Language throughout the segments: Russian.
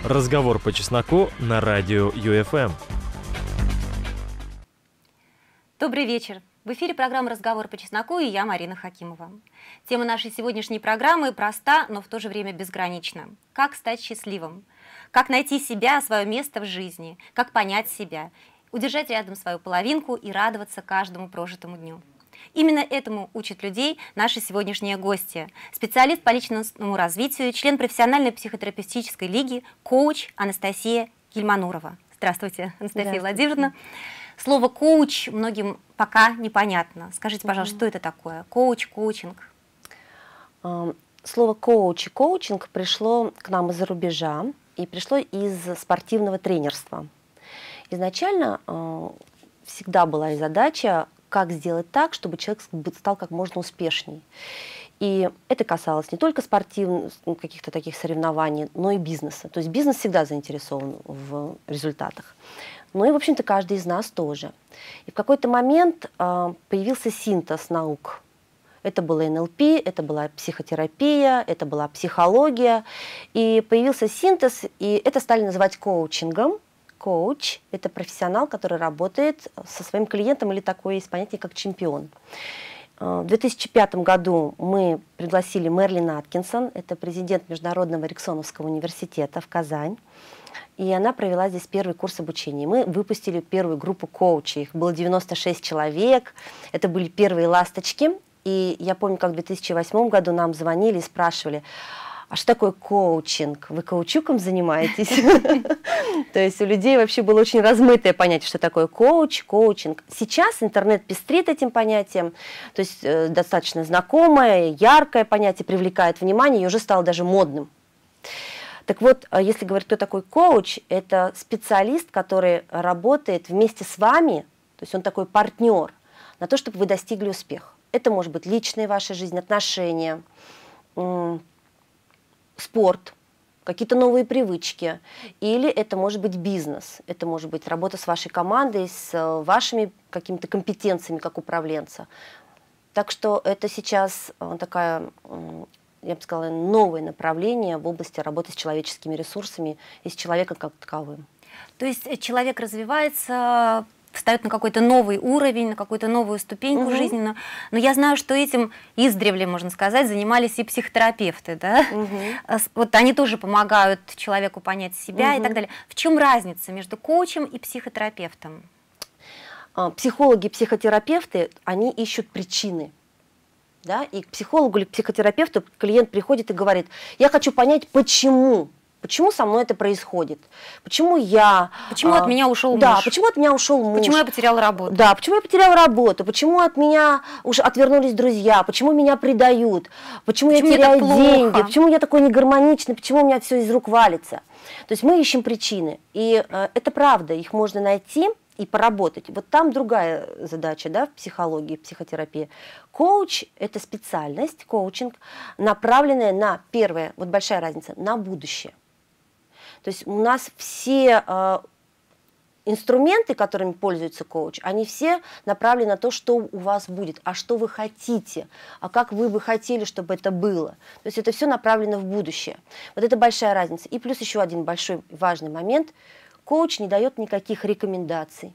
Разговор по чесноку на радио ЮФМ. Добрый вечер. В эфире программа «Разговор по чесноку» и я, Марина Хакимова. Тема нашей сегодняшней программы проста, но в то же время безгранична. Как стать счастливым? Как найти себя, свое место в жизни? Как понять себя? Удержать рядом свою половинку и радоваться каждому прожитому дню. Именно этому учат людей наши сегодняшние гости. Специалист по личностному развитию, член профессиональной психотерапевтической лиги, коуч Анастасия Гильманурова. Здравствуйте, Анастасия Владимировна. Слово «коуч» многим пока непонятно. Скажите, пожалуйста, что это такое? Коуч, коучинг? Слово «коуч» и «коучинг» пришло к нам из-за рубежа и пришло из спортивного тренерства. Изначально всегда была и задача, как сделать так, чтобы человек стал как можно успешней. И это касалось не только спортивных каких-то таких соревнований, но и бизнеса. То есть бизнес всегда заинтересован в результатах. Ну и, в общем-то, каждый из нас тоже. И в какой-то момент появился синтез наук. Это было НЛП, это была психотерапия, это была психология. И появился синтез, и это стали называть коучингом. Коуч – это профессионал, который работает со своим клиентом, или такое есть понятие, как чемпион. В 2005 году мы пригласили Мерлин Аткинсон, это президент Международного Эриксоновского университета в Казань. И она провела здесь первый курс обучения. Мы выпустили первую группу коучей. Их было 96 человек. Это были первые ласточки. И я помню, как в 2008 году нам звонили и спрашивали, а что такое коучинг? Вы каучуком занимаетесь? То есть у людей вообще было очень размытое понятие, что такое коуч, коучинг. Сейчас интернет пестрит этим понятием. То есть достаточно знакомое, яркое понятие, привлекает внимание и уже стало даже модным. Так вот, если говорить, кто такой коуч, это специалист, который работает вместе с вами, то есть он такой партнер, на то, чтобы вы достигли успеха. Это может быть личная ваша жизнь, отношения, спорт, какие-то новые привычки, или это может быть бизнес, это может быть работа с вашей командой, с вашими какими-то компетенциями как управленца. Так что это сейчас такая, я бы сказала, новое направление в области работы с человеческими ресурсами и с человеком как таковым. То есть человек развивается, встает на какой-то новый уровень, на какую-то новую ступеньку жизненную. Но я знаю, что этим издревле, можно сказать, занимались и психотерапевты. Да? Вот они тоже помогают человеку понять себя и так далее. В чем разница между коучем и психотерапевтом? Психологи и психотерапевты, они ищут причины. Да? И к психологу или к психотерапевту клиент приходит и говорит, я хочу понять, почему. Почему со мной это происходит? Почему я... Почему от меня ушел муж? Да, почему от меня ушел муж? Почему я потеряла работу? Да, почему я потеряла работу? Почему от меня уж отвернулись друзья? Почему меня предают? Почему я теряю деньги? Почему я такой негармоничный? Почему у меня все из рук валится? То есть мы ищем причины. И это правда, их можно найти и поработать. Вот там другая задача, да, в психологии, психотерапии. Коуч – это специальность, коучинг, направленная на, первое, вот большая разница, на будущее. То есть у нас все инструменты, которыми пользуется коуч, они все направлены на то, что у вас будет, а что вы хотите, а как вы бы хотели, чтобы это было. То есть это все направлено в будущее. Вот это большая разница. И плюс еще один большой важный момент. Коуч не дает никаких рекомендаций,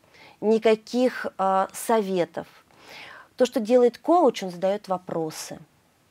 никаких советов. То, что делает коуч, он задает вопросы.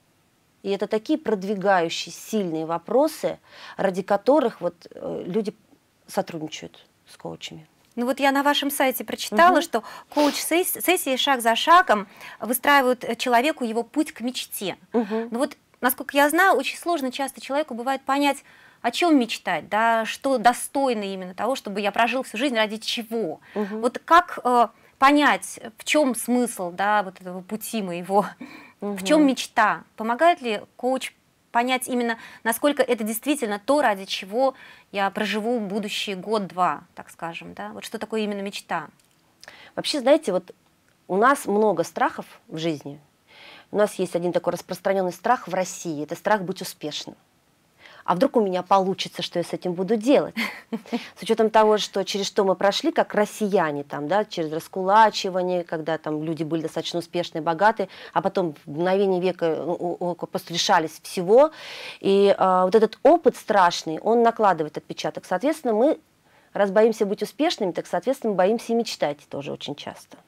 И это такие продвигающие, сильные вопросы, ради которых вот, люди сотрудничают с коучами. Ну вот я на вашем сайте прочитала, что коуч-сессии шаг за шагом выстраивают человеку его путь к мечте. Но вот, насколько я знаю, очень сложно часто человеку бывает понять, о чем мечтать, да, что достойно именно того, чтобы я прожил всю жизнь, ради чего. Вот как понять, в чем смысл, да, вот этого пути моего, в чем мечта? Помогает ли коуч понять именно, насколько это действительно то, ради чего я проживу будущий год-два, так скажем, да? Вот что такое именно мечта? Вообще, знаете, вот у нас много страхов в жизни. У нас есть один такой распространенный страх в России, это страх быть успешным. а вдруг у меня получится, что я с этим буду делать? С учетом того, что через что мы прошли, как россияне, там, да, через раскулачивание, когда там люди были достаточно успешные, богатые, а потом в мгновение века просто лишались всего. И вот этот опыт страшный, он накладывает отпечаток. Соответственно, мы, раз боимся быть успешными, так, соответственно, боимся и мечтать тоже очень часто.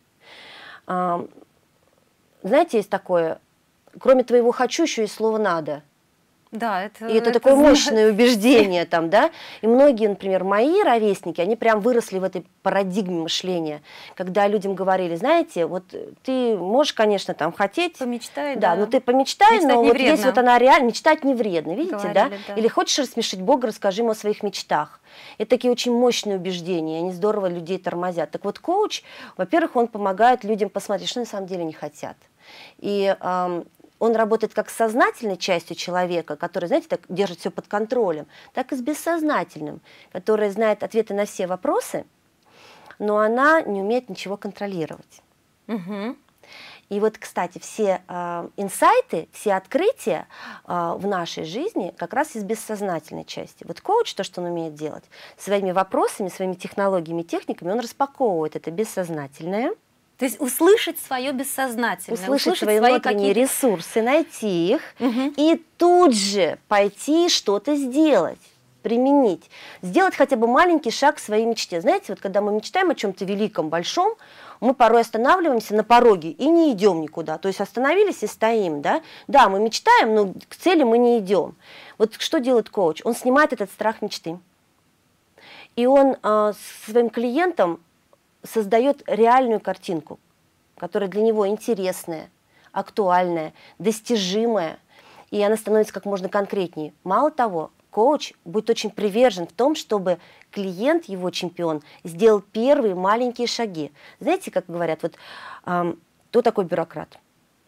Знаете, есть такое, кроме твоего «хочу» еще и слово «надо». Да, И это такое мощное убеждение там, да. И многие, например, мои ровесники, они прям выросли в этой парадигме мышления, когда людям говорили, знаете, вот ты можешь, конечно, там хотеть. Помечтай, да. Но ты помечтай, мечтать но не вот вредно. есть вот она реально, мечтать не вредно, видите, Говорили, да? Или хочешь рассмешить Бога, расскажи ему о своих мечтах. Это такие очень мощные убеждения, они здорово людей тормозят. Так вот, коуч, во-первых, он помогает людям посмотреть, что на самом деле не хотят. И он работает как с сознательной частью человека, который, знаете, так держит все под контролем, так и с бессознательным, который знает ответы на все вопросы, но она не умеет ничего контролировать. Угу. И вот, кстати, все инсайты, все открытия в нашей жизни как раз из бессознательной части. Вот коуч, то, что он умеет делать, своими вопросами, своими технологиями, техниками, он распаковывает это бессознательное. То есть услышать свое бессознательное, услышать свои внутренние ресурсы, найти их, и тут же пойти что-то сделать, применить. Сделать хотя бы маленький шаг к своей мечте. Знаете, вот когда мы мечтаем о чем-то великом, большом, мы порой останавливаемся на пороге и не идем никуда. То есть остановились и стоим. Да, мы мечтаем, но к цели мы не идем. Вот что делает коуч? Он снимает этот страх мечты. И он своим клиентам создает реальную картинку, которая для него интересная, актуальная, достижимая, и она становится как можно конкретнее. Мало того, коуч будет очень привержен в том, чтобы клиент, его чемпион, сделал первые маленькие шаги. Знаете, как говорят, вот кто такой бюрократ?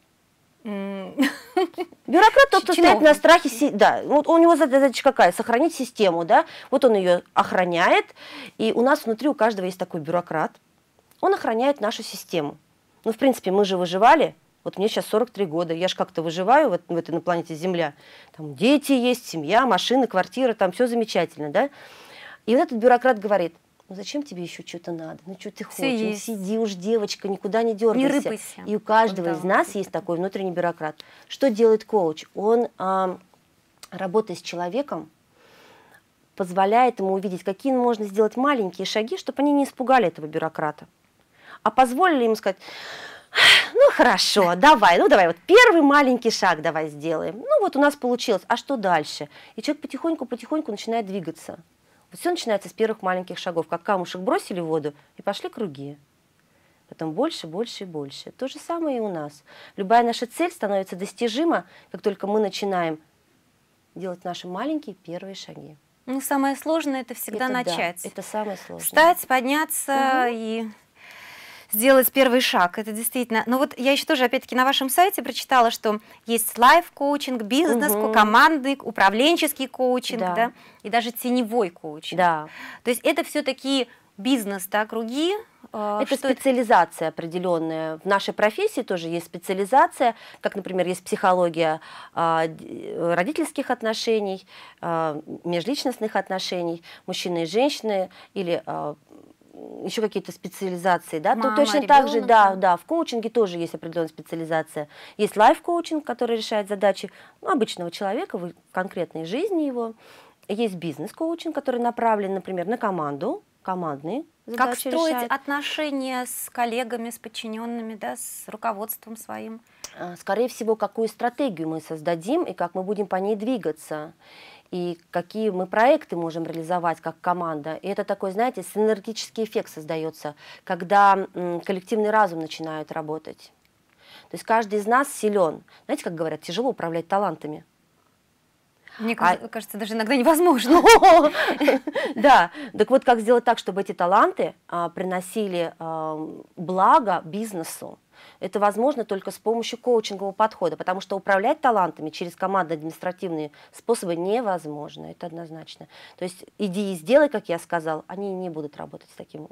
Бюрократ тот, кто стоит на страхе, да, вот у него задача какая? Сохранить систему, да, вот он ее охраняет, и у нас внутри у каждого есть такой бюрократ, он охраняет нашу систему. Ну, в принципе, мы же выживали, вот мне сейчас 43 года, я же как-то выживаю в этой на планете Земля, там дети есть, семья, машины, квартира, там все замечательно, да, и вот этот бюрократ говорит: ну зачем тебе еще что-то надо? Ну что ты хочешь? Ну, сиди уж, девочка, никуда не дергайся. Не рыпайся. И у каждого из нас есть такой внутренний бюрократ. Что делает коуч? Он, работая с человеком, позволяет ему увидеть, какие можно сделать маленькие шаги, чтобы они не испугали этого бюрократа, а позволили ему сказать: ну хорошо, давай, вот первый маленький шаг давай сделаем. Ну вот у нас получилось, а что дальше? И человек потихоньку начинает двигаться. Вот все начинается с первых маленьких шагов, как камушек бросили в воду и пошли круги. Потом больше, больше и больше. То же самое и у нас. Любая наша цель становится достижима, как только мы начинаем делать наши маленькие первые шаги. Ну, самое сложное – это всегда начать. Да, это самое сложное. Встать, подняться и сделать первый шаг. Это действительно. Но вот я еще тоже, опять-таки, на вашем сайте прочитала, что есть лайф-коучинг, бизнес, командный, управленческий коучинг, да, и даже теневой коучинг. Да. То есть это все-таки бизнес, да, круги. Это специализация определенная. В нашей профессии тоже есть специализация, как, например, есть психология родительских отношений, межличностных отношений, мужчины и женщины, или еще какие-то специализации, да, то точно так же, да, в коучинге тоже есть определенная специализация. Есть лайф-коучинг, который решает задачи обычного человека в конкретной жизни его. Есть бизнес-коучинг, который направлен, например, на команду, командные задачи как строить решает. Отношения с коллегами, с подчиненными, да, с руководством своим? Скорее всего, какую стратегию мы создадим и как мы будем по ней двигаться. И какие мы проекты можем реализовать как команда. И это такой, знаете, синергический эффект создается, когда коллективный разум начинает работать. То есть каждый из нас силен. Знаете, как говорят, тяжело управлять талантами. Мне кажется, даже иногда невозможно. Да, так вот как сделать так, чтобы эти таланты приносили благо бизнесу. Это возможно только с помощью коучингового подхода, потому что управлять талантами через командно-административные способы невозможно, это однозначно. То есть иди и сделай, как я сказал, они не будут работать с таким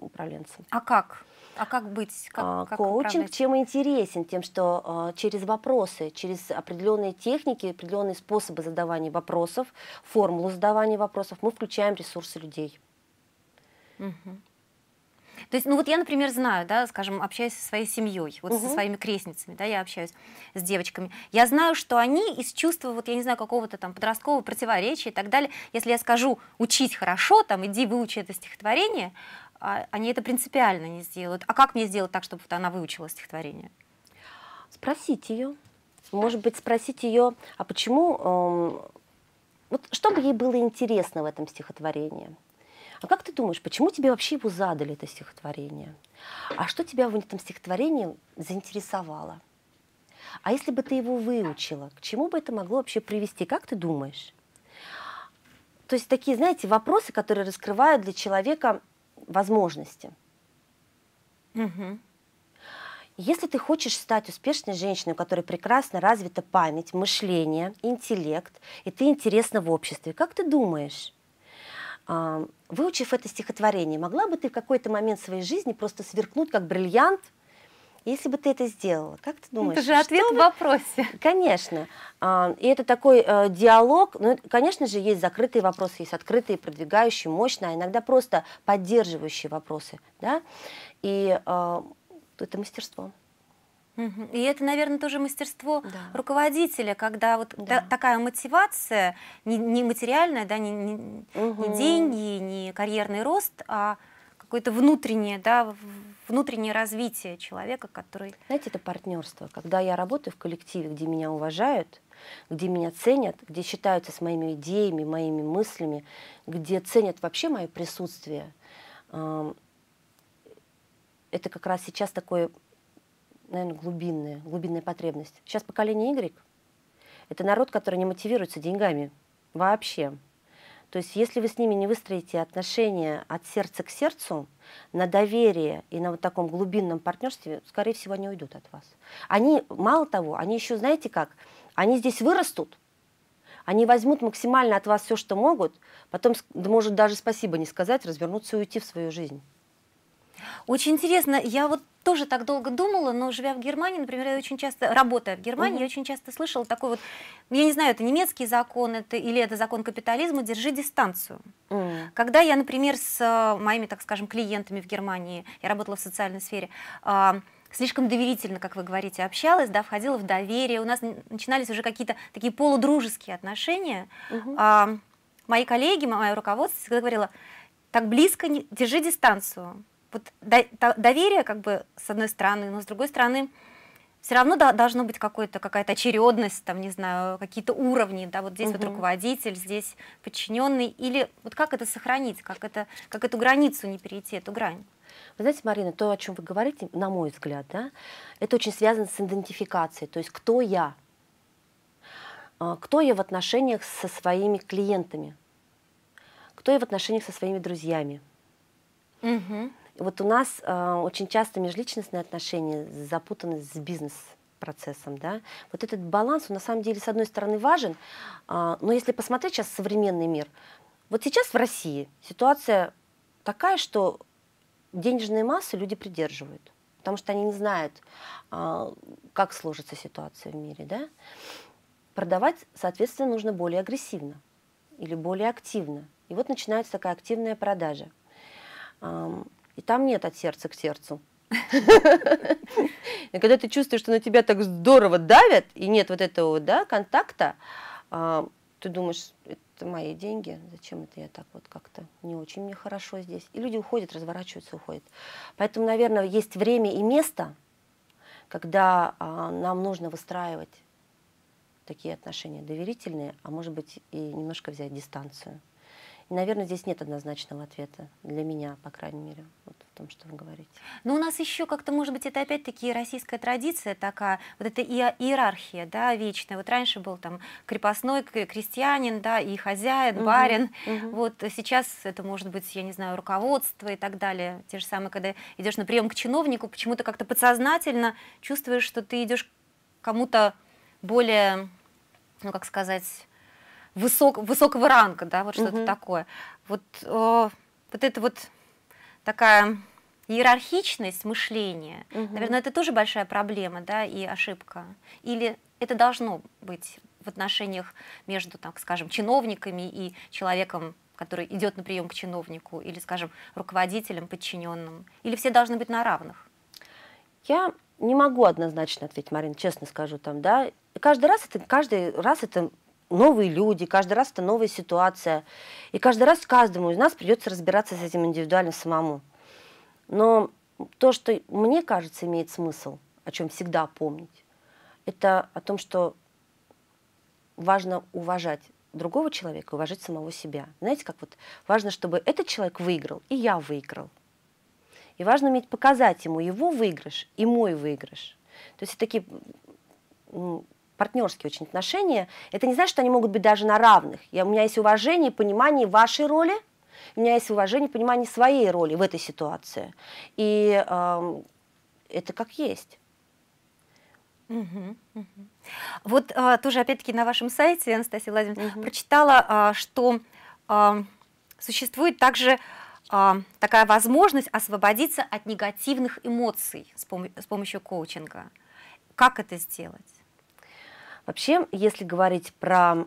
управленцем. А как? А как быть? Как Коучинг управлять? чем интересен? Тем, что через вопросы, через определенные техники, определенные способы задавания вопросов, формулу задавания вопросов, мы включаем ресурсы людей. Мгм. То есть, ну вот я, например, знаю, да, скажем, общаюсь со своей семьей, вот со Мгм. своими крестницами, да, я общаюсь с девочками. Я знаю, что они из чувства, вот я не знаю, какого-то там подросткового противоречия и так далее, если я скажу учить хорошо, там, иди выучи это стихотворение, они это принципиально не сделают. А как мне сделать так, чтобы вот она выучила стихотворение? Спросить ее. Может быть, спросить ее, а почему, вот что бы ей было интересно в этом стихотворении? А как ты думаешь, почему тебе вообще его задали, это стихотворение? А что тебя в этом стихотворении заинтересовало? А если бы ты его выучила, к чему бы это могло вообще привести? Как ты думаешь? То есть такие, знаете, вопросы, которые раскрывают для человека возможности. Мгм. Если ты хочешь стать успешной женщиной, у которой прекрасно развита память, мышление, интеллект, и ты интересна в обществе, как ты думаешь, выучив это стихотворение, могла бы ты в какой-то момент своей жизни просто сверкнуть как бриллиант, если бы ты это сделала? Как ты думаешь? Это же ответ в вопросе. Конечно. И это такой диалог. Ну, конечно же, есть закрытые вопросы, есть открытые, продвигающие, мощные, а иногда просто поддерживающие вопросы. Да? И это мастерство. Мгм. И это, наверное, тоже мастерство Да. руководителя, когда вот Да. такая мотивация, не материальная, да, не Мгм. деньги, не карьерный рост, а какое-то внутреннее, да, внутреннее развитие человека, который... Знаете, это партнерство. Когда я работаю в коллективе, где меня уважают, где меня ценят, где считаются с моими идеями, моими мыслями, где ценят вообще мое присутствие, это как раз сейчас такое, наверное, глубинная потребность. Сейчас поколение Y — это народ, который не мотивируется деньгами вообще. То есть если вы с ними не выстроите отношения от сердца к сердцу, на доверие и на вот таком глубинном партнерстве, скорее всего, они уйдут от вас. Они, мало того, они еще, знаете как, они здесь вырастут, они возьмут максимально от вас все, что могут, потом, может, даже спасибо не сказать, развернуться и уйти в свою жизнь. Очень интересно, я вот тоже так долго думала, но живя в Германии, например, я очень часто, работая в Германии, я очень часто слышала такой вот, я не знаю, это немецкий закон, это, или это закон капитализма, держи дистанцию. Когда я, например, с моими, так скажем, клиентами в Германии, я работала в социальной сфере, слишком доверительно, как вы говорите, общалась, да, входила в доверие, у нас начинались уже какие-то такие полудружеские отношения. Мои коллеги, мое руководство всегда говорило, так близко держи дистанцию. Вот доверие, как бы, с одной стороны, но с другой стороны, все равно должно быть какая-то очередность, там, не знаю, какие-то уровни, да, вот здесь вот руководитель, здесь подчиненный, или вот как это сохранить, как эту границу не перейти, эту грань? Вы знаете, Марина, то, о чем вы говорите, на мой взгляд, да, это очень связано с идентификацией, то есть кто я в отношениях со своими клиентами, кто я в отношениях со своими друзьями. Вот у нас очень часто межличностные отношения запутаны с бизнес-процессом. Да? Вот этот баланс, он на самом деле, с одной стороны, важен, но если посмотреть сейчас современный мир, вот сейчас в России ситуация такая, что денежные массы люди придерживают, потому что они не знают, как сложится ситуация в мире. Да? Продавать, соответственно, нужно более агрессивно или более активно. И вот начинается такая активная продажа. И там нет от сердца к сердцу. И когда ты чувствуешь, что на тебя так здорово давят, и нет вот этого, да, контакта, ты думаешь, это мои деньги, зачем это я так вот как-то не очень мне хорошо здесь. И люди уходят, разворачиваются, уходят. Поэтому, наверное, есть время и место, когда нам нужно выстраивать такие отношения доверительные, а может быть и немножко взять дистанцию. И, наверное, здесь нет однозначного ответа для меня, по крайней мере, вот в том, что вы говорите. Но у нас еще как-то, может быть, это опять-таки российская традиция такая, вот эта иерархия, да, вечная. Вот раньше был там крепостной крестьянин, да, и хозяин, барин. Вот сейчас это может быть, я не знаю, руководство и так далее. Те же самые, когда идешь на прием к чиновнику, почему-то как-то подсознательно чувствуешь, что ты идешь к кому-то более, ну, как сказать, высокого ранга, да, вот что-то такое. Вот это вот такая иерархичность мышления, наверное, это тоже большая проблема, да, и ошибка. Или это должно быть в отношениях между, так скажем, чиновниками и человеком, который идет на прием к чиновнику, или, скажем, руководителем, подчиненным? Или все должны быть на равных? Я не могу однозначно ответить, Марина, честно скажу, там, да. Каждый раз это новые люди, каждый раз это новая ситуация. И каждый раз каждому из нас придется разбираться с этим индивидуально самому. Но то, что мне кажется, имеет смысл, о чем всегда помнить, это о том, что важно уважать другого человека, уважать самого себя. Знаете, как вот важно, чтобы этот человек выиграл, и я выиграл. И важно уметь показать ему его выигрыш и мой выигрыш. То есть это такие партнерские очень отношения. Это не значит, что они могут быть даже на равных. У меня есть уважение и понимание вашей роли, у меня есть уважение и понимание своей роли в этой ситуации. И это как есть. Вот тоже опять-таки на вашем сайте, Анастасия Владимировна, прочитала, что существует также такая возможность освободиться от негативных эмоций с помощью коучинга. Как это сделать? Вообще, если говорить про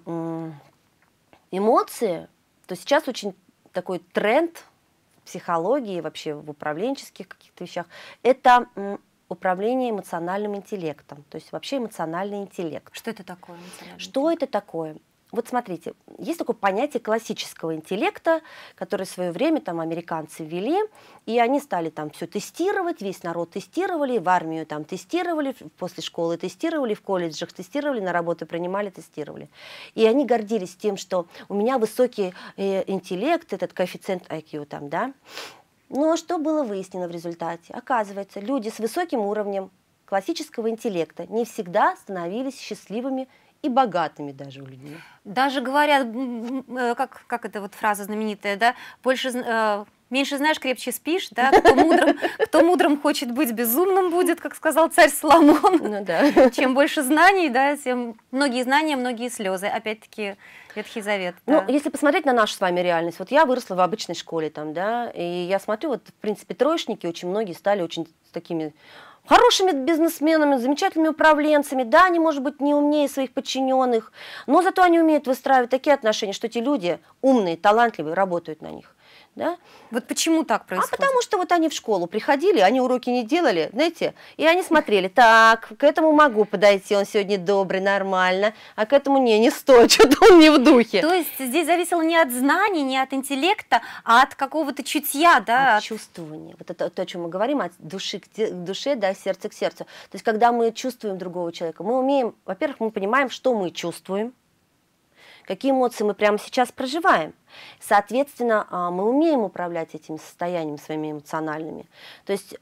эмоции, то сейчас очень такой тренд в психологии, вообще в управленческих каких-то вещах, это управление эмоциональным интеллектом, то есть вообще эмоциональный интеллект. Что это такое? Что это такое? Вот смотрите, есть такое понятие классического интеллекта, которое в свое время там американцы ввели, и они стали там все тестировать, весь народ тестировали, в армию там тестировали, после школы тестировали, в колледжах тестировали, на работу принимали, тестировали. И они гордились тем, что у меня высокий интеллект, этот коэффициент IQ там, да. Но что было выяснено в результате? Оказывается, люди с высоким уровнем классического интеллекта не всегда становились счастливыми и богатыми даже у людей. Даже говорят, как эта вот фраза знаменитая, да, меньше знаешь, крепче спишь, да, кто мудрым хочет быть, безумным будет, как сказал царь Соломон. Ну, да. Чем больше знаний, да, тем многие знания, многие слезы. Опять-таки Ветхий Завет. Ну, Да. если посмотреть на нашу с вами реальность, вот я выросла в обычной школе там, да, и я смотрю, вот, в принципе, троечники очень многие стали очень такими хорошими бизнесменами, замечательными управленцами. Да, они, может быть, не умнее своих подчиненных, но зато они умеют выстраивать такие отношения, что эти люди умные, талантливые, работают на них. Да? Вот почему так происходит? А потому что вот они в школу приходили, они уроки не делали, знаете, и они смотрели, так, к этому могу подойти, он сегодня добрый, нормально, а к этому не стоит, что-то он не в духе. То есть здесь зависело не от знаний, не от интеллекта, а от какого-то чутья, да? От чувствования. Вот это то, о чем мы говорим, от души к душе, да, сердца к сердцу. То есть когда мы чувствуем другого человека, мы умеем, во-первых, мы понимаем, что мы чувствуем, какие эмоции мы прямо сейчас проживаем. Соответственно, мы умеем управлять этими состояниями своими эмоциональными. То есть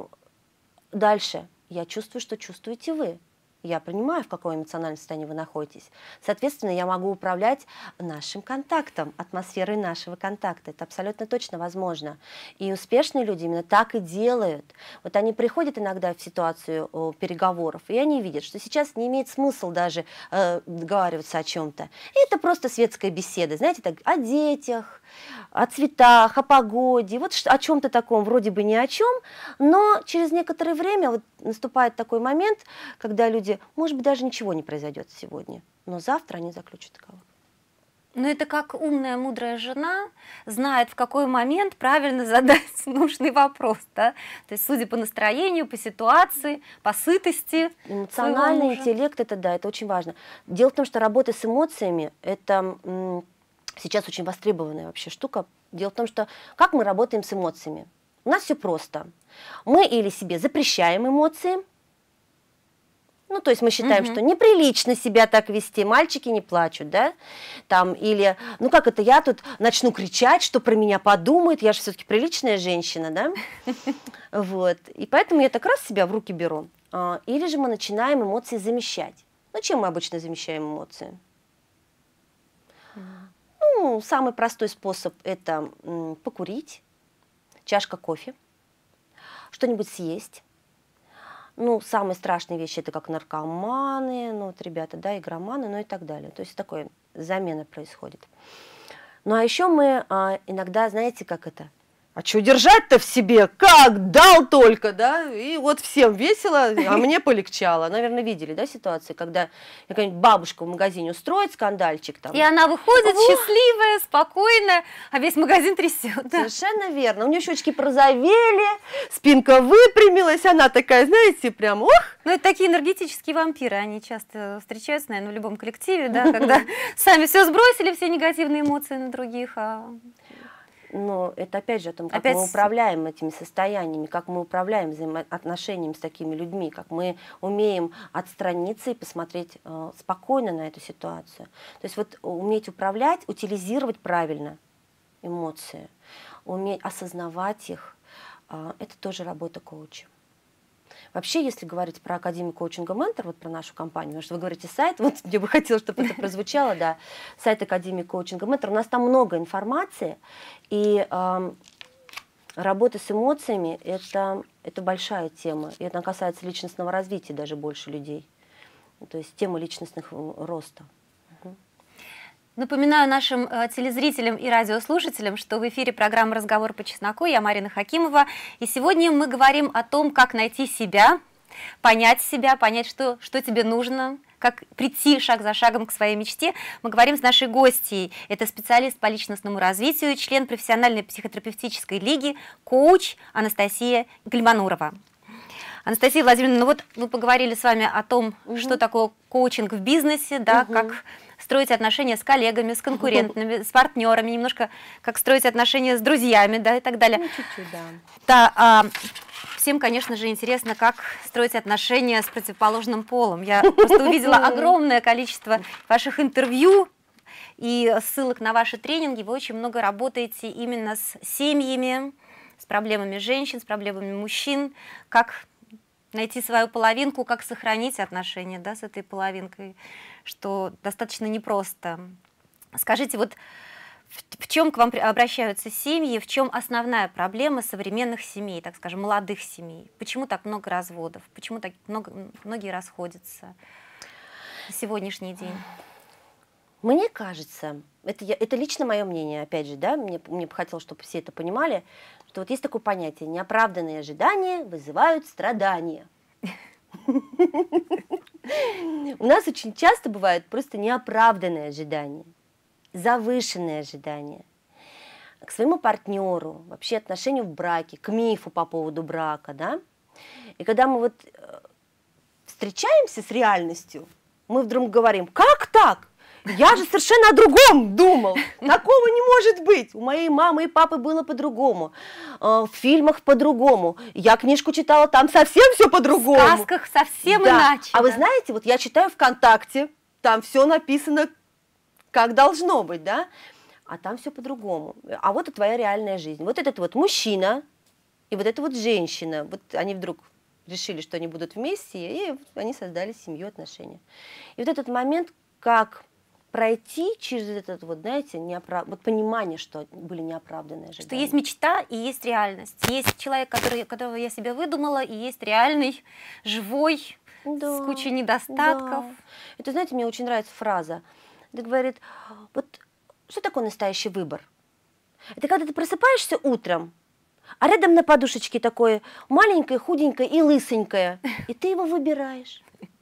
дальше я чувствую, что чувствуете вы. Я понимаю, в каком эмоциональном состоянии вы находитесь. Соответственно, я могу управлять нашим контактом, атмосферой нашего контакта. Это абсолютно точно возможно. И успешные люди именно так и делают. Вот они приходят иногда в ситуацию переговоров, и они видят, что сейчас не имеет смысла даже договариваться о чем-то. Это просто светская беседа, знаете, так, о детях, о цветах, о погоде, вот о чем-то таком, вроде бы ни о чем, но через некоторое время вот наступает такой момент, когда люди, может быть, даже ничего не произойдет сегодня, но завтра они заключат договор. Но это как умная, мудрая жена знает, в какой момент правильно задать нужный вопрос, да? То есть, судя по настроению, по ситуации, по сытости. Эмоциональный интеллект, это да, это очень важно. Дело в том, что работа с эмоциями, это сейчас очень востребованная вообще штука. Дело в том, что как мы работаем с эмоциями? У нас все просто. Мы или себе запрещаем эмоции, ну, то есть мы считаем, что неприлично себя так вести, мальчики не плачут, да, там, или, ну, как это, я тут начну кричать, что про меня подумают, я же все-таки приличная женщина, да, вот, и поэтому я так раз себя в руки беру, или же мы начинаем эмоции замещать. Ну, чем мы обычно замещаем эмоции? Ну, самый простой способ – это покурить, чашка кофе, что-нибудь съесть. Ну, самые страшные вещи – это как наркоманы, ну, вот ребята, да, игроманы, ну и так далее. То есть такая замена происходит. Ну, а еще мы иногда, знаете, как это, а что держать-то в себе? Как дал только, да? И вот всем весело, а мне полегчало. Наверное, видели, да, ситуации, когда какая-нибудь бабушка в магазине устроит скандальчик там. И она выходит счастливая, спокойная, а весь магазин трясет. Да. Совершенно верно. У нее щечки прозовели, спинка выпрямилась, она такая, знаете, прям, ох! Ну, это такие энергетические вампиры, они часто встречаются, наверное, в любом коллективе, да, когда сами все сбросили, все негативные эмоции на других, Но это опять же о том, как мы управляем этими состояниями, как мы управляем взаимоотношениями с такими людьми, как мы умеем отстраниться и посмотреть спокойно на эту ситуацию. То есть вот уметь управлять, утилизировать правильно эмоции, уметь осознавать их, это тоже работа коуча. Вообще, если говорить про Академию коучинга «Ментор», вот про нашу компанию, потому что вы говорите сайт, вот мне бы хотелось, чтобы это прозвучало, да, сайт Академии коучинга «Ментор», у нас там много информации, и работа с эмоциями – это большая тема, и это касается личностного развития даже больше людей, то есть тема личностных роста. Напоминаю нашим телезрителям и радиослушателям, что в эфире программа «Разговор по чесноку». Я Марина Хакимова. И сегодня мы говорим о том, как найти себя, понять, что тебе нужно, как прийти шаг за шагом к своей мечте. Мы говорим с нашей гостьей. Это специалист по личностному развитию, член профессиональной психотерапевтической лиги, коуч Анастасия Гальманурова. Анастасия Владимировна, ну вот мы поговорили с вами о том, что такое коучинг в бизнесе, да, как строить отношения с коллегами, с конкурентами, с партнерами, немножко как строить отношения с друзьями, да, и так далее. Ну, чуть-чуть, да. Да, всем, конечно же, интересно, как строить отношения с противоположным полом. Я просто увидела огромное количество ваших интервью и ссылок на ваши тренинги. Вы очень много работаете именно с семьями, с проблемами женщин, с проблемами мужчин, как найти свою половинку, как сохранить отношения, да, с этой половинкой, что достаточно непросто. Скажите, вот в чем к вам обращаются семьи, в чем основная проблема современных семей, так скажем, молодых семей? Почему так много разводов? Почему так многие расходятся на сегодняшний день? Мне кажется, это лично мое мнение, опять же, да, мне бы хотелось, чтобы все это понимали, что вот есть такое понятие: неоправданные ожидания вызывают страдания. У нас очень часто бывают просто неоправданные ожидания, завышенные ожидания к своему партнеру, вообще отношению в браке, к мифу по поводу брака, да. И когда мы вот встречаемся с реальностью, мы вдруг говорим: как так? Я же совершенно о другом думал. Такого не может быть. У моей мамы и папы было по-другому. В фильмах по-другому. Я книжку читала, там совсем все по-другому. В сказках совсем иначе. А вы знаете, вот я читаю ВКонтакте, там все написано, как должно быть, да? А там все по-другому. А вот и твоя реальная жизнь. Вот этот вот мужчина и вот эта вот женщина. Вот они вдруг решили, что они будут вместе, и они создали семью, отношения. И вот этот момент, как пройти через этот, вот, знаете, вот понимание, что были неоправданные ожидания. Что есть мечта и есть реальность. Есть человек, которого я себе выдумала, и есть реальный, живой, с кучей недостатков. Да. Это, знаете, мне очень нравится фраза. Это говорит: вот что такое настоящий выбор? Это когда ты просыпаешься утром, а рядом на подушечке такое маленькое, худенькое и лысенькое, и ты его выбираешь.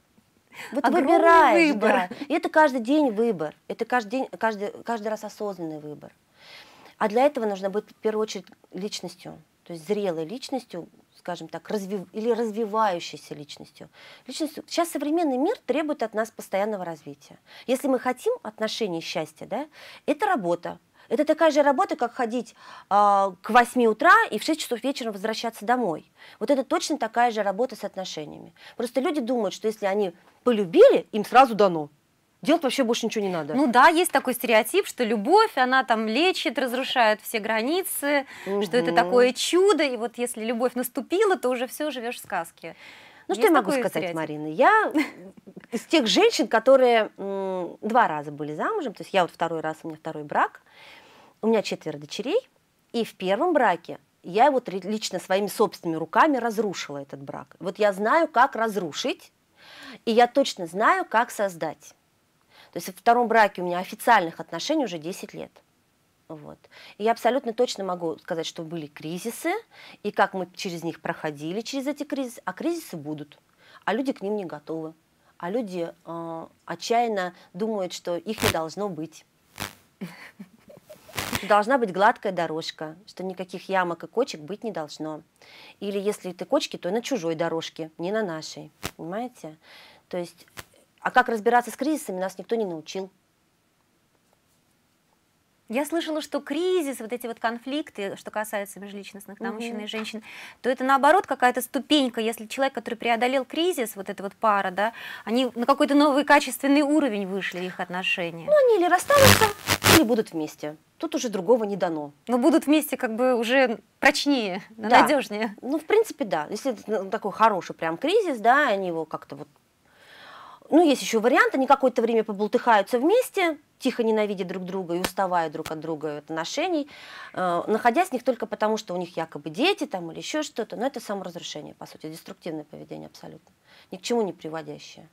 Вот выбираешь, выбор. Да. И это каждый день выбор. Это каждый раз осознанный выбор. А для этого нужно быть в первую очередь личностью, то есть зрелой личностью, скажем так, или развивающейся личностью. Сейчас современный мир требует от нас постоянного развития. Если мы хотим отношений, счастья, да, это работа. Это такая же работа, как ходить к 8 утра и в 6 часов вечера возвращаться домой. Вот это точно такая же работа с отношениями. Просто люди думают, что если они полюбили, им сразу дано. Делать вообще больше ничего не надо. Ну да, есть такой стереотип, что любовь, она там лечит, разрушает все границы, что это такое чудо, и вот если любовь наступила, то уже все, живешь в сказке. Ну, что я могу сказать, Марина? Я из тех женщин, которые 2 раза были замужем, то есть я вот 2-й раз, у меня 2-й брак, у меня 4 дочерей, и в 1-м браке я вот лично своими собственными руками разрушила этот брак. Вот я знаю, как разрушить, и я точно знаю, как создать. То есть в 2-м браке у меня официальных отношений уже 10 лет. Вот. И я абсолютно точно могу сказать, что были кризисы, и как мы через них проходили, через эти кризисы, а кризисы будут, а люди к ним не готовы, а люди отчаянно думают, что их не должно быть. Должна быть гладкая дорожка, что никаких ямок и кочек быть не должно. Или если это кочки, то на чужой дорожке, не на нашей. Понимаете? То есть, а как разбираться с кризисами, нас никто не научил. Я слышала, что кризис, вот эти вот конфликты, что касается межличностных, да, мужчин и женщин, то это наоборот какая-то ступенька, если человек, который преодолел кризис, вот эта вот пара, да, они на какой-то новый качественный уровень вышли, их отношения. Ну, они или расстанутся, или будут вместе. Тут уже другого не дано. Но будут вместе как бы уже прочнее, Да. надежнее. Ну, в принципе, да. Если это такой хороший прям кризис, да, они его как-то вот... Ну, есть еще вариант, они какое-то время побултыхаются вместе, тихо ненавидя друг друга и уставая друг от друга от отношений, находясь в них только потому, что у них якобы дети там или еще что-то. Но это саморазрушение, по сути, деструктивное поведение абсолютно, ни к чему не приводящее.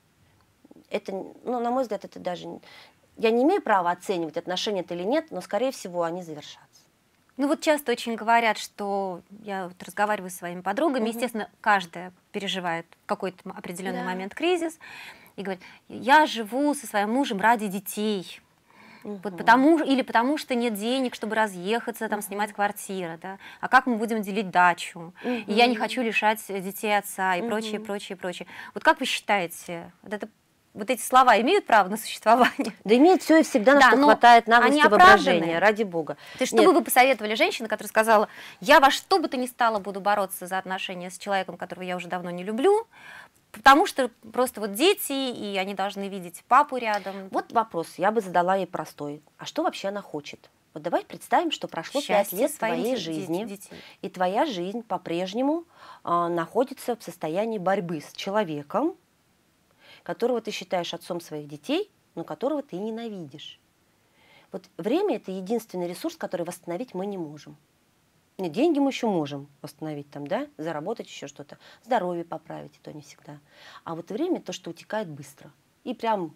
Это, ну, на мой взгляд, это даже... Я не имею права оценивать, отношения это или нет, но, скорее всего, они завершатся. Ну вот часто очень говорят, что я вот разговариваю с своими подругами, естественно, каждая переживает в какой-то определенный момент кризис, и говорит, я живу со своим мужем ради детей, вот потому что нет денег, чтобы разъехаться, там, снимать квартиру, да? А как мы будем делить дачу? И я не хочу лишать детей отца и прочее, прочее, прочее. Вот как вы считаете, вот эти слова имеют право на существование? Да имеет все и всегда, на Да, что но хватает наглости они и воображения, оправданы. ради бога. То есть что бы вы посоветовали женщине, которая сказала, я во что бы то ни стало буду бороться за отношения с человеком, которого я уже давно не люблю, потому что просто вот дети, и они должны видеть папу рядом. Вот вопрос, я бы задала ей простой. А что вообще она хочет? Вот давай представим, что прошло 5 лет твоей жизни, детей. и твоя жизнь по-прежнему находится в состоянии борьбы с человеком, которого ты считаешь отцом своих детей, но которого ты ненавидишь. Вот время – это единственный ресурс, который восстановить мы не можем. Нет, деньги мы еще можем восстановить, там, да, заработать еще что-то, здоровье поправить, и то не всегда. А вот время – то, что утекает быстро. И прям,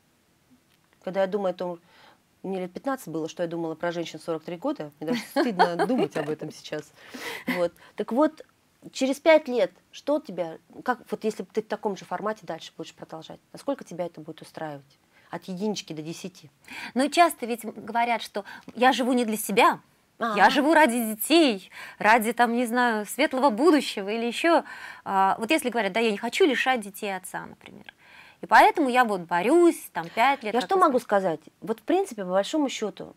когда я думаю о том, мне лет 15 было, что я думала про женщин 43 года, мне даже стыдно думать об этом сейчас. Вот. Так вот, через 5 лет, что тебя, как, вот если ты в таком же формате дальше будешь продолжать, насколько тебя это будет устраивать? От 1 до 10. Но часто ведь говорят, что я живу не для себя, я живу ради детей, ради, там, не знаю, светлого будущего или еще. Вот если говорят, да, я не хочу лишать детей отца, например. И поэтому я вот борюсь, там, 5 лет. Я что могу сказать? Вот, в принципе, по большому счету,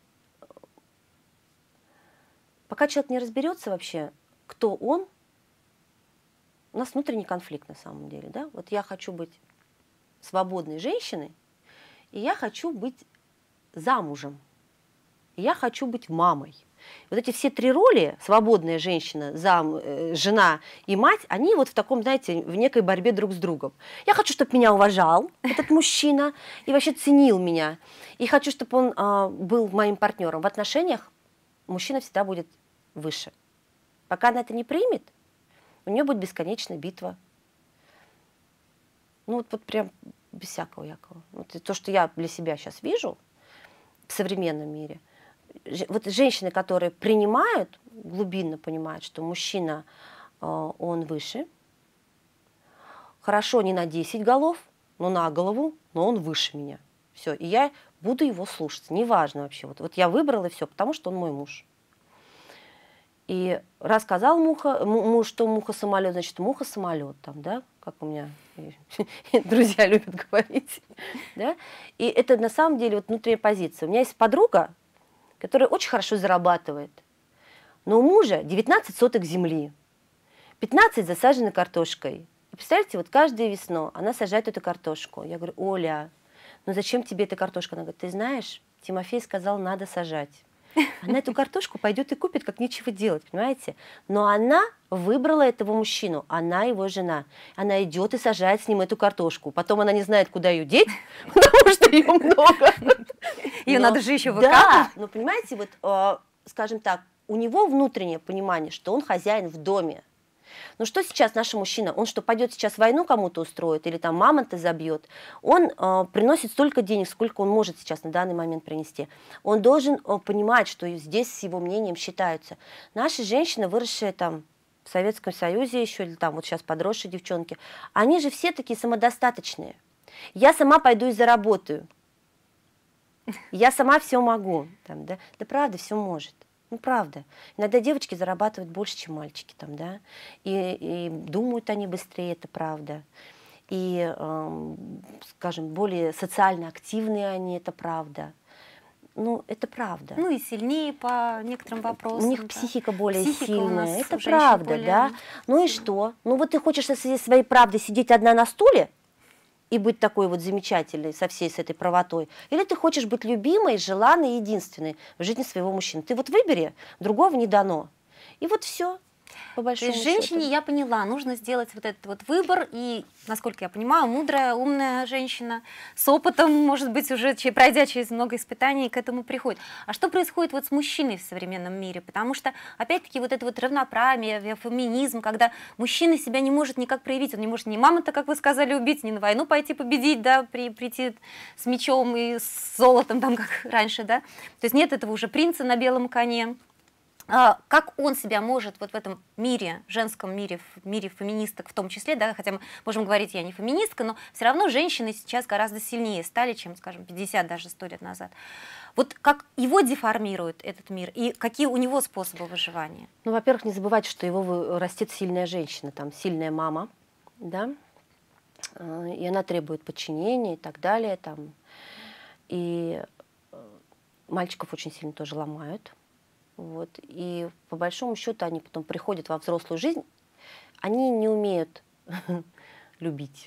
пока человек не разберется вообще, кто он, у нас внутренний конфликт на самом деле, да? Вот я хочу быть свободной женщиной, и я хочу быть замужем, и я хочу быть мамой. Вот эти все 3 роли, свободная женщина, жена и мать, они вот в таком, знаете, в некой борьбе друг с другом. Я хочу, чтобы меня уважал этот мужчина и вообще ценил меня. И хочу, чтобы он был моим партнером. В отношениях мужчина всегда будет выше. Пока она это не примет, у нее будет бесконечная битва. Ну вот прям без всякого якого. Вот то, что я для себя сейчас вижу в современном мире. Вот женщины, которые принимают, глубинно понимают, что мужчина, он выше, хорошо не на 10 голов, но на голову, но он выше меня. Все, и я буду его слушаться, неважно вообще. Вот я выбрала все, потому что он мой муж. И рассказал муж, что муха-самолет, значит, муха-самолет, там, да, как у меня друзья любят говорить. Да? И это на самом деле вот внутренняя позиция. У меня есть подруга, которая очень хорошо зарабатывает, но у мужа 19 соток земли, 15 засажены картошкой. И представляете, вот каждую весну она сажает эту картошку. Я говорю, Оля, ну зачем тебе эта картошка? Она говорит, ты знаешь, Тимофей сказал, надо сажать. Она эту картошку пойдет и купит, как нечего делать, понимаете? Но она выбрала этого мужчину, она его жена. Она идет и сажает с ним эту картошку. Потом она не знает, куда ее деть, потому что ее много. Ее надо же еще выкапывать. Да, но понимаете, вот, скажем так, у него внутреннее понимание, что он хозяин в доме. Но что сейчас наш мужчина? Он что, пойдет сейчас войну кому-то устроит или там мамонта забьет? Он приносит столько денег, сколько он может сейчас на данный момент принести. Он должен понимать, что здесь с его мнением считаются. Наши женщины, выросшие там в Советском Союзе еще, или там вот сейчас подросшие девчонки, они же все такие самодостаточные. Я сама пойду и заработаю. Я сама все могу. Там, да? Да правда, все может. Ну, правда. Иногда девочки зарабатывают больше, чем мальчики. Там, да? И думают они быстрее, это правда. И, скажем, более социально активные они, это правда. Ну, это правда. Ну и сильнее по некоторым вопросам. У них да. психика более Психика сильная. Это у женщин правда, более да. Ну и что? Ну вот ты хочешь со своей правдой сидеть одна на стуле и быть такой вот замечательной, со всей с этой правотой? Или ты хочешь быть любимой, желанной, единственной в жизни своего мужчины? Ты вот выбери, другого не дано. И вот все. По То большому есть женщине, счету. я поняла, нужно сделать вот этот вот выбор, и, насколько я понимаю, мудрая, умная женщина с опытом, может быть, уже пройдя через много испытаний, к этому приходит. А что происходит вот с мужчиной в современном мире? Потому что, опять-таки, вот это вот равноправие, феминизм, когда мужчина себя не может никак проявить, он не может ни мамонта, как вы сказали, убить, ни на войну пойти победить, да, прийти с мечом и с золотом, там, как раньше, да. То есть нет этого уже принца на белом коне. Как он себя может вот в этом мире, женском мире, в мире феминисток в том числе, да, хотя мы можем говорить, я не феминистка, но все равно женщины сейчас гораздо сильнее стали, чем, скажем, 50, даже 100 лет назад. Вот как его деформирует этот мир и какие у него способы выживания? Ну, во-первых, не забывайте, что его растет сильная женщина, там, сильная мама, да, и она требует подчинения и так далее, там, и мальчиков очень сильно тоже ломают. Вот. И по большому счету они потом приходят во взрослую жизнь, они не умеют любить.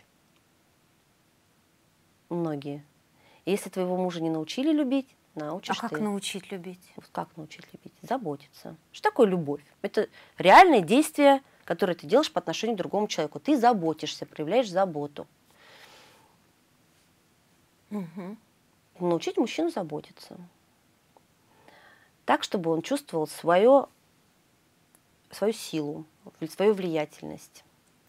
Многие. Если твоего мужа не научили любить, научишь А как ты. научить любить? Вот как научить любить? Заботиться. Что такое любовь? Это реальное действие, которое ты делаешь по отношению к другому человеку. Ты заботишься, проявляешь заботу. Угу. Научить мужчину заботиться. Так, чтобы он чувствовал свою силу, свою влиятельность.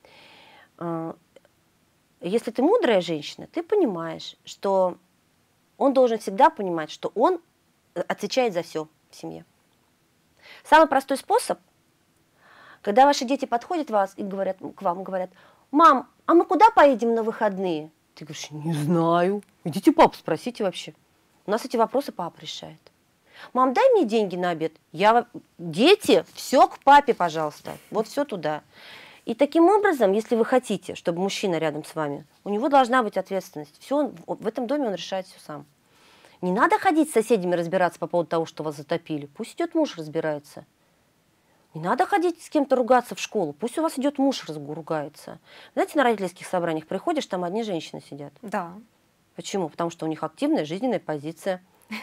Если ты мудрая женщина, ты понимаешь, что он должен всегда понимать, что он отвечает за все в семье. Самый простой способ, когда ваши дети подходят к вам и говорят: «Мам, а мы куда поедем на выходные?» Ты говоришь: «Не знаю. Идите папу спросите вообще». У нас эти вопросы папа решает. «Мам, дай мне деньги на обед». Дети, все к папе, пожалуйста. Вот все туда. И таким образом, если вы хотите, чтобы мужчина рядом с вами, у него должна быть ответственность. Все, в этом доме он решает все сам. Не надо ходить с соседями разбираться по поводу того, что вас затопили. Пусть идет муж разбирается. Не надо ходить с кем-то ругаться в школу. Пусть у вас идет муж ругается. Знаете, на родительских собраниях приходишь, там одни женщины сидят. Да. Почему? Потому что у них активная жизненная позиция.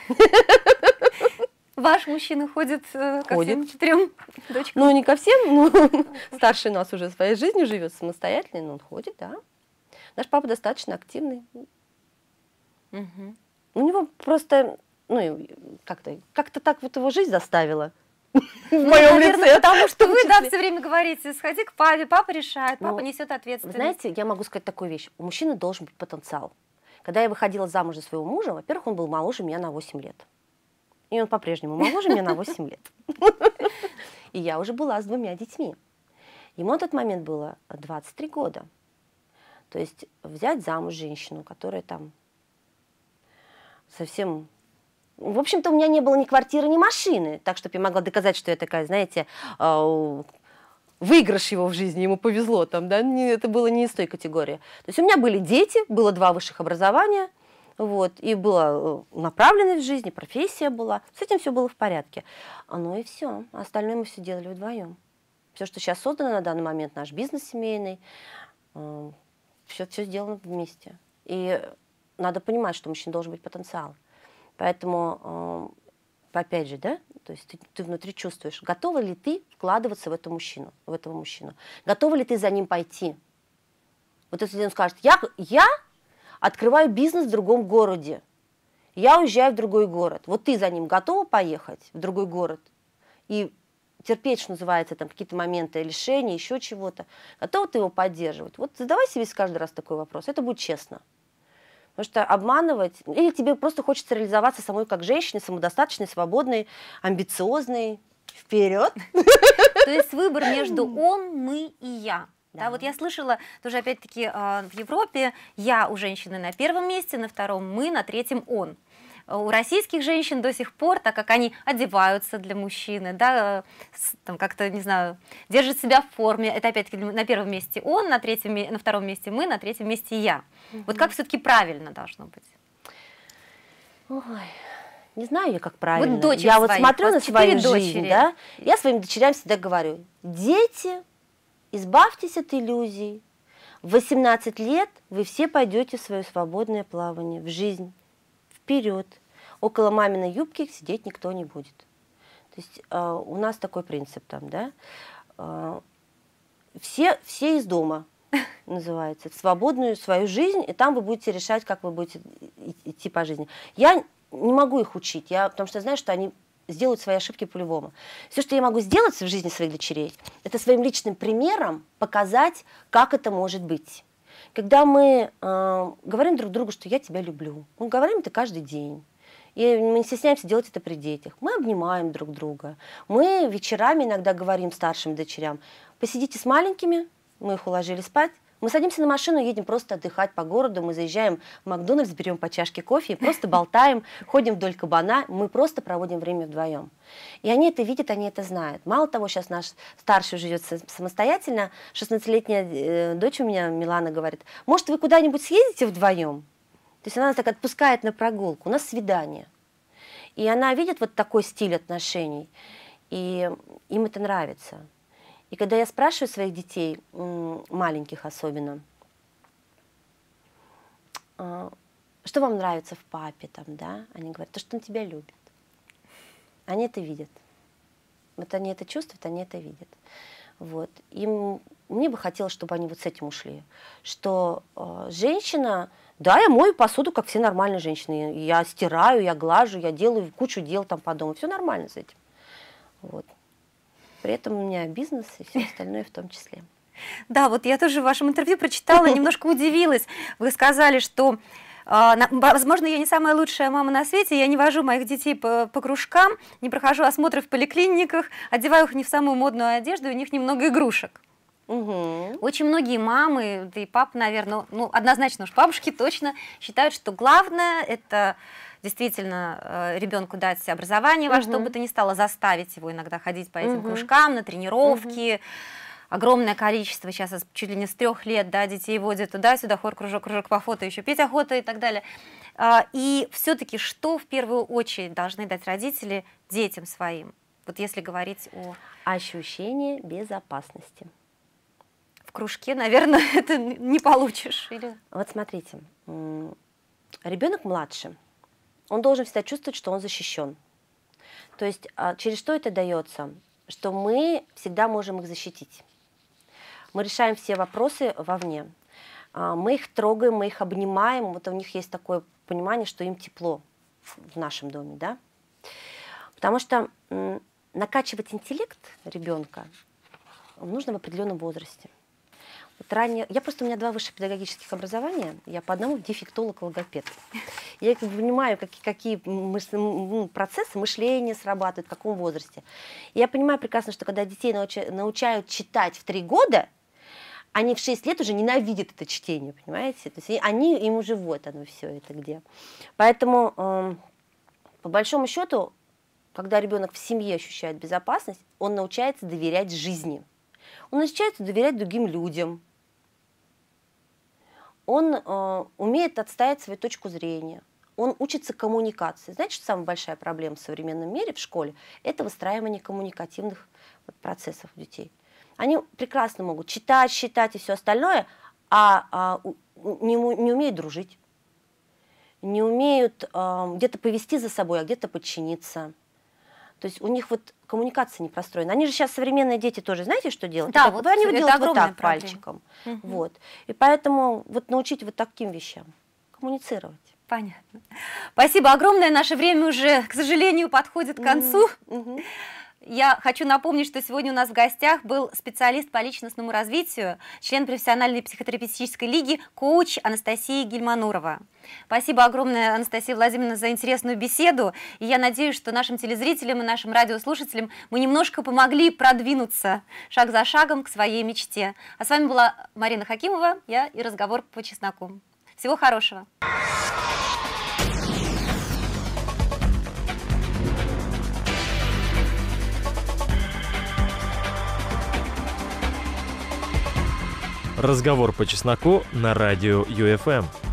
Ваш мужчина ходит ко всем 4 дочкам? Ну, не ко всем, но старший у нас уже своей жизнью живет самостоятельно, но он ходит, да. Наш папа достаточно активный. Угу. У него просто, ну, как-то так вот его жизнь заставила. В моем лице. Потому что вы, да, все время говорите: сходи к папе, папа решает, папа несет ответственность. Знаете, я могу сказать такую вещь. У мужчины должен быть потенциал. Когда я выходила замуж за своего мужа, во-первых, он был моложе меня на 8 лет. И он по-прежнему моложе меня на 8 лет. И я уже была с 2 детьми. Ему на тот момент было 23 года. То есть взять замуж женщину, которая там совсем... В общем-то, у меня не было ни квартиры, ни машины, так, чтобы я могла доказать, что я такая, знаете, выигрыш его в жизни, ему повезло там, да, это было не из той категории. То есть у меня были дети, было 2 высших образования, вот, и была направленность в жизни, профессия была, с этим все было в порядке. Ну и все, остальное мы все делали вдвоем. Все, что сейчас создано на данный момент, наш бизнес семейный, все сделано вместе. И надо понимать, что у мужчин должен быть потенциал. Поэтому, опять же, да, то есть ты внутри чувствуешь, готова ли ты вкладываться в этого мужчину, готова ли ты за ним пойти. Вот если он скажет: я открываю бизнес в другом городе, я уезжаю в другой город, вот ты за ним готова поехать в другой город и терпеть, что называется, там какие-то моменты лишения, еще чего-то, готова ты его поддерживать? Вот задавай себе каждый раз такой вопрос, это будет честно. Потому что обманывать, или тебе просто хочется реализоваться самой как женщине, самодостаточной, свободной, амбициозной, вперед. То есть выбор между он, мы и я. Да, вот я слышала тоже опять-таки в Европе я у женщины на первом месте, на втором мы, на третьем он. У российских женщин до сих пор, так как они одеваются для мужчины, да, там как-то, не знаю, держат себя в форме, это опять-таки на первом месте он, на втором месте мы, на третьем месте я. Вот как все-таки правильно должно быть? Ой, не знаю я, как правильно. Вот я вот своих, смотрю на свою дочери. жизнь, да, я своим дочерям всегда говорю, дети, избавьтесь от иллюзий. В 18 лет вы все пойдете в свое свободное плавание, в жизнь, вперед. Около маминой юбки сидеть никто не будет. То есть у нас такой принцип там, да. Все из дома называется, в свободную свою жизнь, и там вы будете решать, как вы будете идти по жизни. Я не могу их учить, потому что знаю, что они сделают свои ошибки по-любому. Все, что я могу сделать в жизни своих дочерей, это своим личным примером показать, как это может быть. Когда мы говорим друг другу, что я тебя люблю, мы говорим это каждый день. И мы не стесняемся делать это при детях. Мы обнимаем друг друга. Мы вечерами иногда говорим старшим дочерям, посидите с маленькими, мы их уложили спать, мы садимся на машину, едем просто отдыхать по городу, мы заезжаем в Макдональдс, берем по чашке кофе, просто болтаем, ходим вдоль кабана, мы просто проводим время вдвоем. И они это видят, они это знают. Мало того, сейчас наш старший живет самостоятельно, 16-летняя дочь у меня, Милана, говорит, может, вы куда-нибудь съездите вдвоем? То есть она нас так отпускает на прогулку, у нас свидание. И она видит вот такой стиль отношений, и им это нравится. И когда я спрашиваю своих детей, маленьких особенно, что вам нравится в папе, там, да? Они говорят, то, что он тебя любит. Они это видят. Вот они это чувствуют, они это видят. Вот. Мне бы хотелось, чтобы они вот с этим ушли. Что женщина, да, я мою посуду, как все нормальные женщины. Я стираю, я глажу, я делаю кучу дел там по дому. Все нормально с этим. Вот. При этом у меня бизнес и все остальное в том числе. Да, вот я тоже в вашем интервью прочитала, немножко удивилась. Вы сказали, что, возможно, я не самая лучшая мама на свете, я не вожу моих детей по кружкам, не прохожу осмотры в поликлиниках, одеваю их не в самую модную одежду, у них немного игрушек. Очень многие мамы, да и папы, наверное, ну, однозначно уж бабушки точно считают, что главное – это действительно ребенку дать образование во что бы то ни стало, заставить его иногда ходить по этим кружкам, на тренировки. Огромное количество, сейчас чуть ли не с 3 лет, да, детей водят туда-сюда, хор, кружок по фото, еще петь охота и так далее. И все-таки что в первую очередь должны дать родители детям своим? Вот если говорить о… Ощущение безопасности. В кружке, наверное, это не получишь. Или… Вот смотрите, ребенок младше, он должен всегда чувствовать, что он защищен. То есть через что это дается? Что мы всегда можем их защитить. Мы решаем все вопросы вовне. Мы их трогаем, мы их обнимаем. Вот у них есть такое понимание, что им тепло в нашем доме. Да? Потому что накачивать интеллект ребенка нужно в определенном возрасте. Вот ранее, у меня 2 высших педагогических образования, я по одному дефектолог и логопед. Я понимаю, какие процессы мышления срабатывают, в каком возрасте. И я понимаю прекрасно, что когда детей научают читать в 3 года, они в 6 лет уже ненавидят это чтение, понимаете? То есть им уже вот оно все это где. Поэтому, по большому счету, когда ребенок в семье ощущает безопасность, он научается доверять жизни. Он научается доверять другим людям. Он умеет отстаивать свою точку зрения. Он учится коммуникации. Знаете, что самая большая проблема в современном мире в школе? Это выстраивание коммуникативных процессов у детей. Они прекрасно могут читать, считать и все остальное, а не умеют дружить. Не умеют где-то повести за собой, а где-то подчиниться. То есть у них вот коммуникация не простроена. Они же сейчас, современные дети, тоже, знаете, что делают? Да, вот они делают вот так, проблема. пальчиком. Вот. И поэтому вот научить вот таким вещам. Коммуницировать. Понятно. Спасибо огромное. Наше время уже, к сожалению, подходит к концу. Я хочу напомнить, что сегодня у нас в гостях был специалист по личностному развитию, член профессиональной психотерапевтической лиги, коуч Анастасия Гильманурова. Спасибо огромное, Анастасия Владимировна, за интересную беседу. И я надеюсь, что нашим телезрителям и нашим радиослушателям мы немножко помогли продвинуться шаг за шагом к своей мечте. А с вами была Марина Хакимова, я и разговор по чесноку. Всего хорошего. Разговор по чесноку на радио ЮФМ.